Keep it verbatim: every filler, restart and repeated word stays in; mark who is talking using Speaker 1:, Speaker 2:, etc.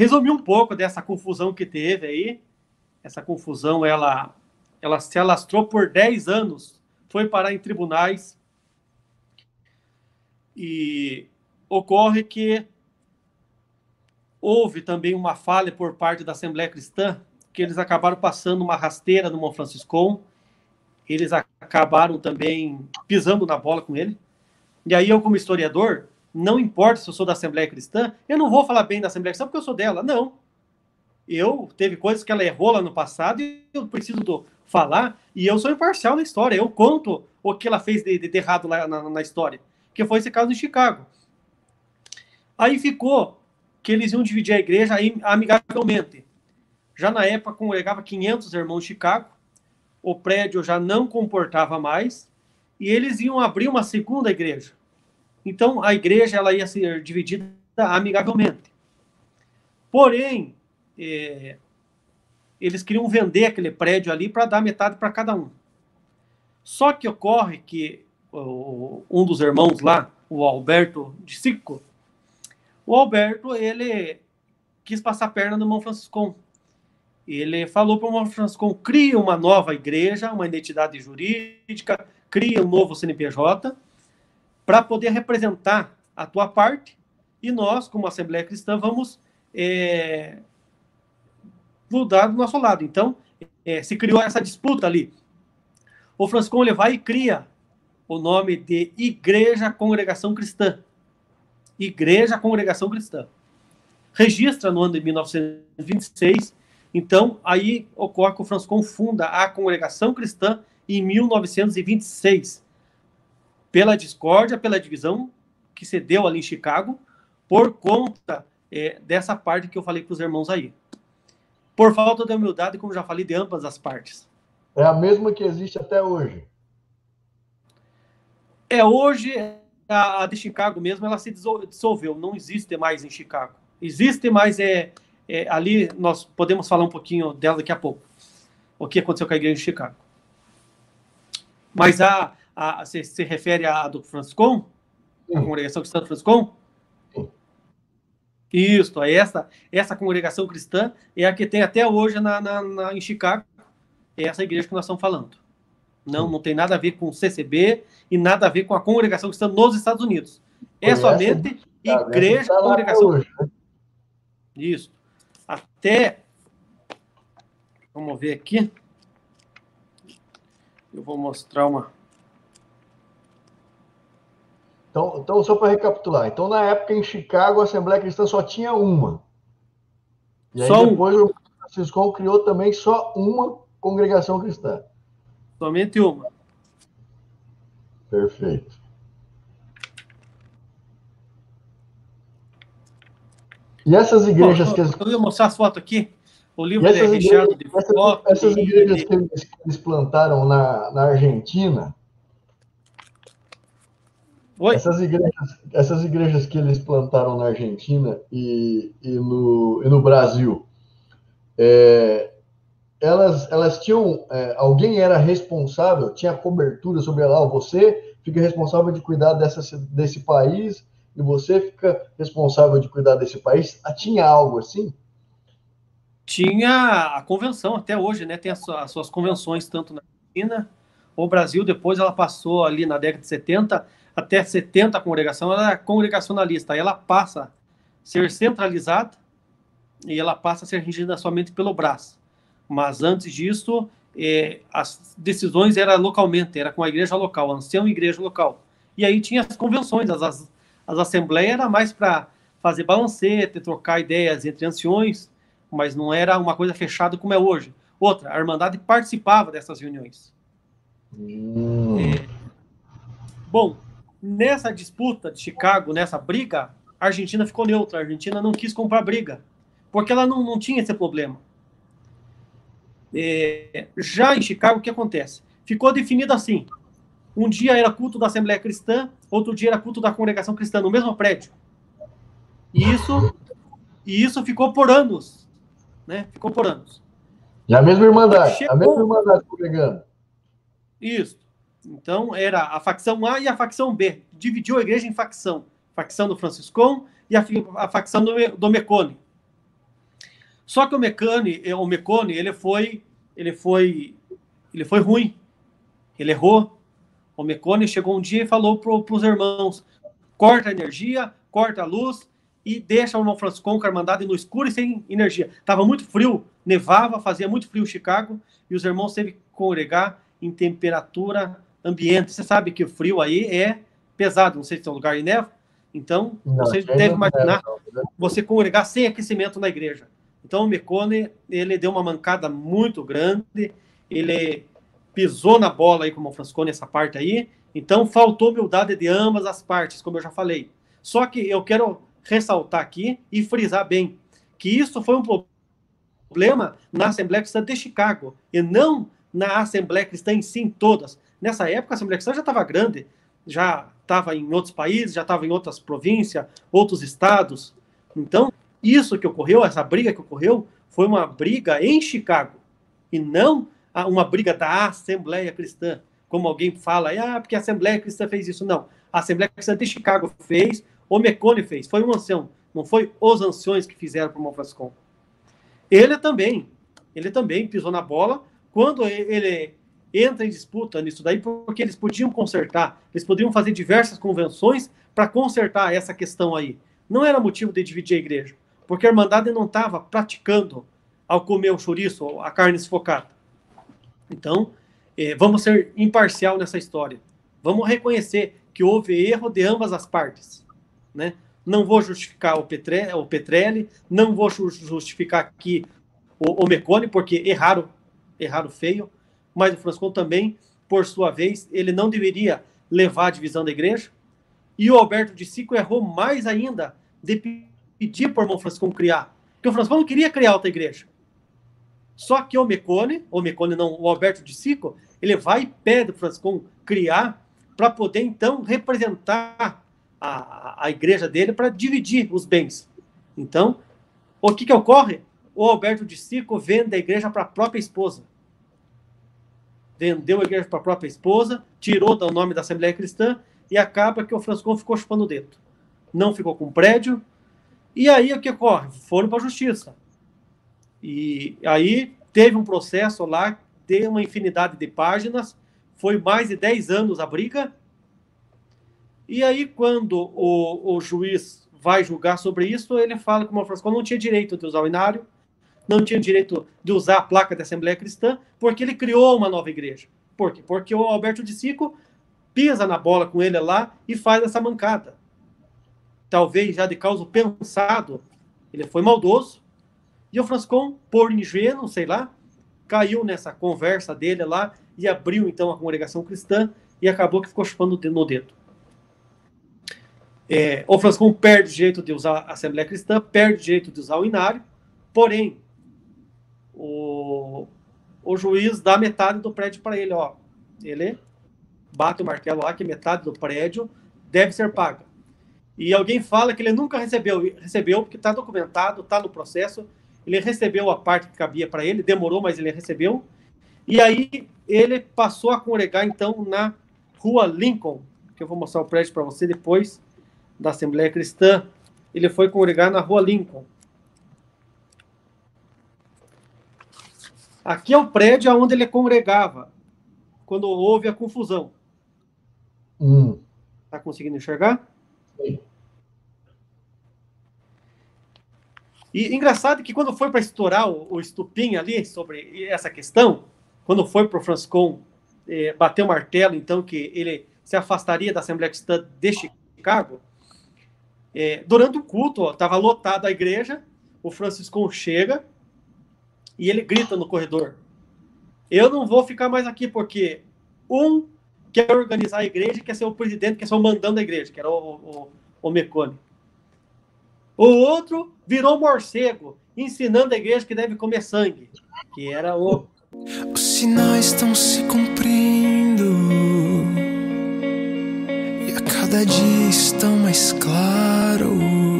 Speaker 1: resumir um pouco dessa confusão que teve aí. Essa confusão, ela, ela se alastrou por dez anos, foi parar em tribunais, e ocorre que houve também uma falha por parte da Assembleia Cristã, que eles acabaram passando uma rasteira no Mont Franciscon, eles acabaram também pisando na bola com ele. E aí eu, como historiador, não importa se eu sou da Assembleia Cristã, eu não vou falar bem da Assembleia Cristã porque eu sou dela, não. Eu, teve coisas que ela errou lá no passado e eu preciso do, falar, e eu sou imparcial na história, eu conto o que ela fez de, de, de errado lá na, na história, que foi esse caso em Chicago. Aí ficou que eles iam dividir a igreja amigavelmente. Já na época congregava quinhentos irmãos em Chicago, o prédio já não comportava mais, e eles iam abrir uma segunda igreja. Então, a igreja ela ia ser dividida amigavelmente. Porém, é, eles queriam vender aquele prédio ali para dar metade para cada um. Só que ocorre que o, um dos irmãos lá, o Alberto de Sico, o Alberto, ele quis passar a perna no Mont Franciscon. Ele falou para o Mont Franciscon, cria uma nova igreja, uma identidade jurídica, cria um novo C N P J, para poder representar a tua parte, e nós, como Assembleia Cristã, vamos é, lutar do nosso lado. Então, é, se criou essa disputa ali. O Franciscon ele vai e cria o nome de Igreja Congregação Cristã. Igreja Congregação Cristã. Registra no ano de mil novecentos e vinte e seis. Então, aí ocorre que o Franciscon funda a Congregação Cristã em mil novecentos e vinte e seis. Pela discórdia, pela divisão que se deu ali em Chicago, por conta é, dessa parte que eu falei para os irmãos aí. Por falta de humildade, como já falei, de ambas as partes.
Speaker 2: É a mesma que existe até hoje.
Speaker 1: É, hoje, a, a de Chicago mesmo, ela se dissolveu, não existe mais em Chicago. Existe, mas é, é, ali nós podemos falar um pouquinho dela daqui a pouco. O que aconteceu com a igreja de Chicago. Mas a, a, se, se refere à do Franciscon? A congregação cristã do Franciscon? Isso, essa, essa congregação cristã é a que tem até hoje na, na, na, em Chicago, é essa igreja que nós estamos falando. Não, não tem nada a ver com o C C B e nada a ver com a congregação cristã nos Estados Unidos. É somente essa, igreja tá congregação hoje, né? Isso. Até, vamos ver aqui. Eu vou mostrar uma...
Speaker 2: Então, então só para recapitular. Então, na época, em Chicago, a Assembleia Cristã só tinha uma. E aí, só depois, um. o Franciscon criou também só uma congregação cristã.
Speaker 1: Somente uma.
Speaker 2: Perfeito. E essas igrejas...
Speaker 1: Bom,
Speaker 2: que eles...
Speaker 1: Eu ia mostrar as fotos aqui. O livro é recheado de
Speaker 2: fotos.
Speaker 1: Essas,
Speaker 2: essas igrejas de... que, eles, que eles plantaram na, na Argentina...
Speaker 1: Oi?
Speaker 2: Essas igrejas, essas igrejas que eles plantaram na Argentina e, e, no, e no Brasil, é, elas, elas tinham... É, alguém era responsável, tinha cobertura sobre ela, você fica responsável de cuidar dessa, desse país e você fica responsável de cuidar desse país. Tinha algo assim?
Speaker 1: Tinha a convenção até hoje, né? Tem as, as suas convenções, tanto na Argentina, o Brasil, depois ela passou ali na década de setenta... até setenta a congregação, ela é congregacionalista, aí ela passa a ser centralizada e ela passa a ser regida somente pelo B R A S. Mas antes disso, eh, as decisões eram localmente, era com a igreja local, a ancião igreja local. E aí tinha as convenções, as, as, as assembleias era mais para fazer balancete, trocar ideias entre anciões, mas não era uma coisa fechada como é hoje. Outra, a Irmandade participava dessas reuniões.
Speaker 2: Hum.
Speaker 1: É, bom, nessa disputa de Chicago, nessa briga, a Argentina ficou neutra. A Argentina não quis comprar briga, porque ela não, não tinha esse problema. É, já em Chicago, o que acontece? Ficou definido assim. Um dia era culto da Assembleia Cristã, outro dia era culto da Congregação Cristã, no mesmo prédio. E isso, e isso ficou por anos. Né? Ficou por anos.
Speaker 2: E a mesma irmandade, Chegou... a mesma irmandade congregando.
Speaker 1: Isso. Então, era a facção A e a facção B. Dividiu a igreja em facção. Facção do Franciscon e a, a facção do, do Mecone. Só que o Mecone, o Mecone, ele foi, ele foi, ele foi ruim. Ele errou. O Mecone chegou um dia e falou para os irmãos: corta a energia, corta a luz e deixa o irmão Franciscon com a Irmandade no escuro e sem energia. Estava muito frio, nevava, fazia muito frio em Chicago e os irmãos teve que congregar em temperatura ambiente. Você sabe que o frio aí é pesado, não sei se tem um lugar em neve. Então, não, você deve imaginar não, você congregar sem aquecimento na igreja. Então, o Mecone, ele deu uma mancada muito grande, ele pisou na bola aí com o irmão Franciscon nessa parte aí, então faltou humildade de ambas as partes, como eu já falei. Só que eu quero ressaltar aqui e frisar bem que isso foi um problema na Assembleia Cristã de Chicago e não na Assembleia Cristã em si, em todas. Nessa época, a Assembleia Cristã já estava grande, já estava em outros países, já estava em outras províncias, outros estados. Então, isso que ocorreu, essa briga que ocorreu, foi uma briga em Chicago e não uma briga da Assembleia Cristã, como alguém fala, ah, porque a Assembleia Cristã fez isso. Não, a Assembleia Cristã de Chicago fez, o Mecone fez, foi um ancião, não foi os anciões que fizeram para o irmão Franciscon. Ele também, ele também pisou na bola quando ele entra em disputa nisso daí, porque eles podiam consertar, eles poderiam fazer diversas convenções para consertar essa questão aí. Não era motivo de dividir a igreja, porque a Irmandade não estava praticando ao comer o chouriço, a carne sufocada. Então, eh, vamos ser imparcial nessa história. Vamos reconhecer que houve erro de ambas as partes, né? Não vou justificar o, Petre, o Petrelli, não vou justificar aqui o, o Mecone, porque erraram, erraram feio, mas o Franciscon também, por sua vez, ele não deveria levar a divisão da igreja, e o Alberto de Sico errou mais ainda de pedir para o irmão Franciscon criar, porque o Franciscon não queria criar outra igreja. Só que o Mecone, o Mecone não, o Alberto de Sico, ele vai e pede para o Franciscon criar para poder, então, representar a, a igreja dele para dividir os bens. Então, o que que ocorre? O Alberto de Sico vende a igreja para a própria esposa. Vendeu a igreja para a própria esposa, tirou o nome da Assembleia Cristã e acaba que o Franciscon ficou chupando o dedo. Não ficou com prédio. E aí o que ocorre? Foram para a justiça. E aí teve um processo lá, de uma infinidade de páginas, foi mais de dez anos a briga. E aí, quando o, o juiz vai julgar sobre isso, ele fala que o irmão Franciscon não tinha direito de usar o inário, não tinha direito de usar a placa da Assembleia Cristã, porque ele criou uma nova igreja. Por quê? Porque o Alberto de Sico pisa na bola com ele lá e faz essa mancada. Talvez já de causa pensado, ele foi maldoso, e o Franciscon, por ingênuo, sei lá, caiu nessa conversa dele lá e abriu, então, a congregação cristã e acabou que ficou chupando no dedo. É, o Franciscon perde o direito de usar a Assembleia Cristã, perde o direito de usar o inário, porém, o, o juiz dá metade do prédio para ele. Ó, ele bate o martelo lá que metade do prédio deve ser paga. E alguém fala que ele nunca recebeu, recebeu porque está documentado, está no processo. Ele recebeu a parte que cabia para ele, demorou, mas ele recebeu. E aí ele passou a congregar, então, na Rua Lincoln, que eu vou mostrar o prédio para você depois, da Assembleia Cristã. Ele foi congregar na Rua Lincoln. Aqui é o prédio onde ele congregava, quando houve a confusão.
Speaker 2: Hum.
Speaker 1: Tá conseguindo enxergar?
Speaker 2: Sim.
Speaker 1: E engraçado que quando foi para estourar o, o estupim ali sobre essa questão, quando foi para o Franciscon eh, bater o martelo, então, que ele se afastaria da Assembleia Cristã de Chicago, eh, durante o culto, estava lotada a igreja, o Franciscon chega e ele grita no corredor: eu não vou ficar mais aqui porque um quer organizar a igreja, quer ser o presidente, quer ser o mandão da igreja, que era o, o, o Mecone. O outro virou morcego, ensinando a igreja que deve comer sangue, que era o...
Speaker 3: Os sinais estão se cumprindo e a cada dia estão mais claros.